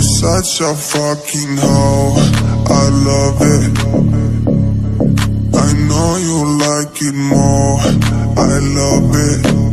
such a fucking hoe, I love it. I know you like it more, I love it.